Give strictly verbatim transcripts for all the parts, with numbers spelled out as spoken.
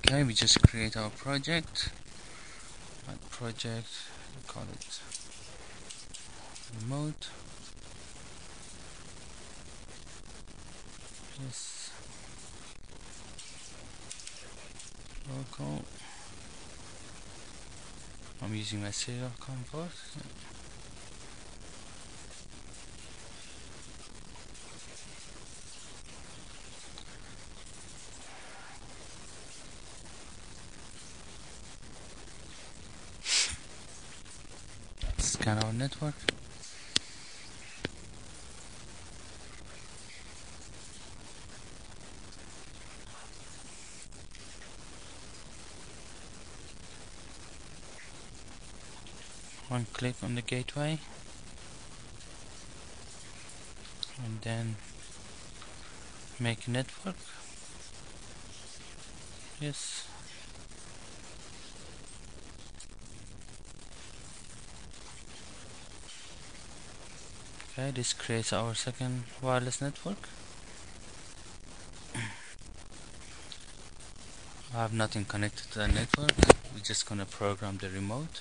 Okay, we just create our project. Add project, we call it remote. Yes, local. I'm using my serial comport. Scan our network. One click on the gateway, and then make network. Yes. Okay, this creates our second wireless network. I have nothing connected to the network. We're just gonna program the remote.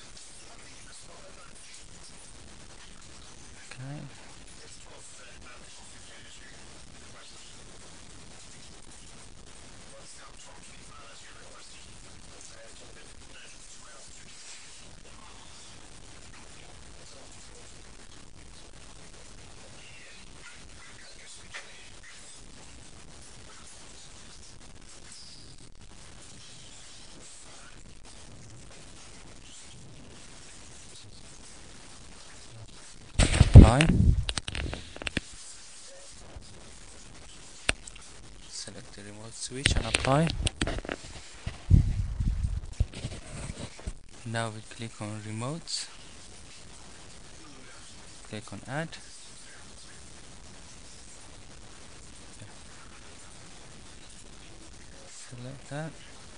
Okay. Apply. Select the remote switch and apply. Now we click on remotes. Click on add. Select that.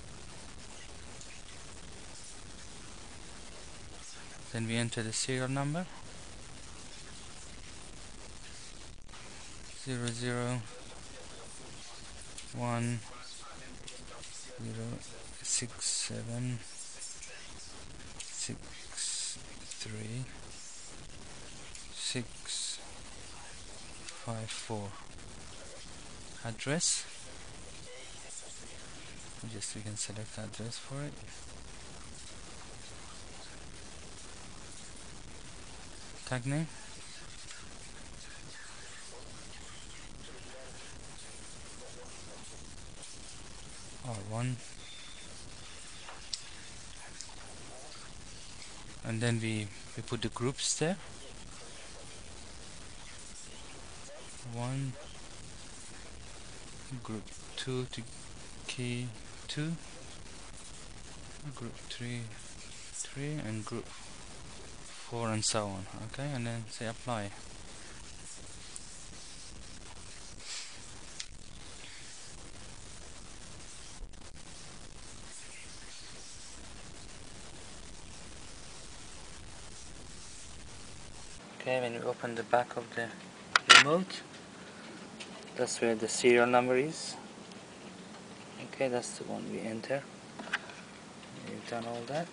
Then we enter the serial number. Zero zero one zero six seven six three six five four. Address. Just we can select address for it. Tag name. R one. And then we, we put the groups there. One, group two to key two, group three, three, and group four, and so on. Okay, and then say apply. Okay, when you open the back of the remote, that's where the serial number is. Okay, that's the one we enter. We've done all that.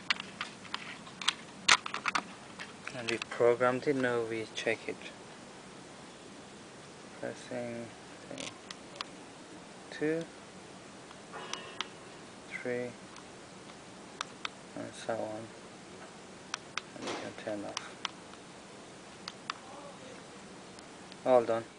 And we programmed it, now we check it. Pressing say, two, three, and so on. And we can turn off. All done.